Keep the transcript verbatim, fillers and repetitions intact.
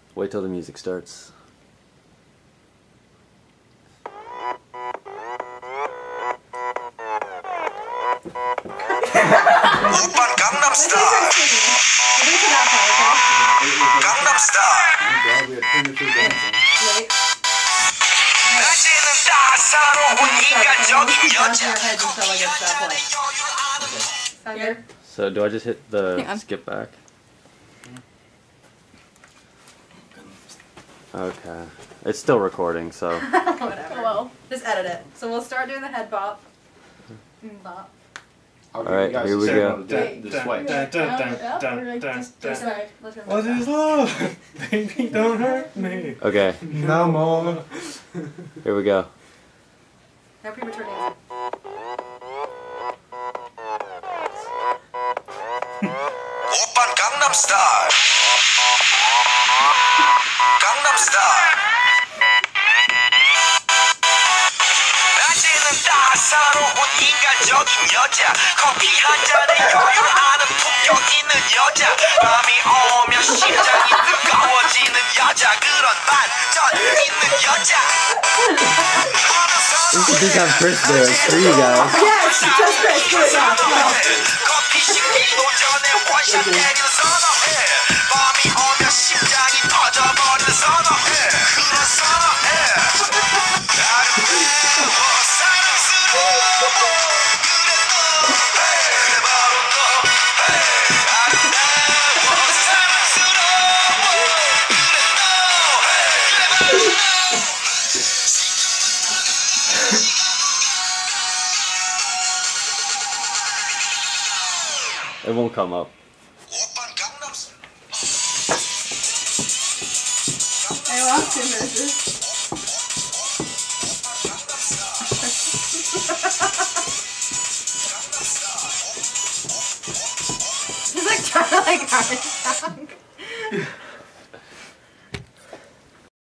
Wait till the music starts. 오빤 Gangnam Style. Gangnam Style. 낮에는 따사로운 인간적인 여자. So do I just hit the skip back? Okay. It's still recording, so. Whatever. Well, just edit it. So we'll start doing the head bop. Mm, bop. Alright, here we go. This way. What is love? Baby, don't hurt me. Okay. No more. Here we go. No premature dancing. 오빤 Gangnam Style. Gangnam Style. 낮에는 따사로운 인간적인 여자. 커피 한 잔에 여유하는 품격 있는 여자. 밤이 오면 심장이 뜨거워지는 여자. 그런 반전 있는 여자. We should just have Chris there. It's for you guys. Yes, just Chris. Do it now. 커피 식기도 전에 원샷 때리는 선어해. 밤이 오면 심장이 터져버리는 선어해. 그런 선어해. 아름다워 사랑스러워. 그래 너 그래 바로 너 아름다워 사랑스러워. 그래 너 그래 바로 너. It won't come up. I lost two verses. He's like trying to like hard.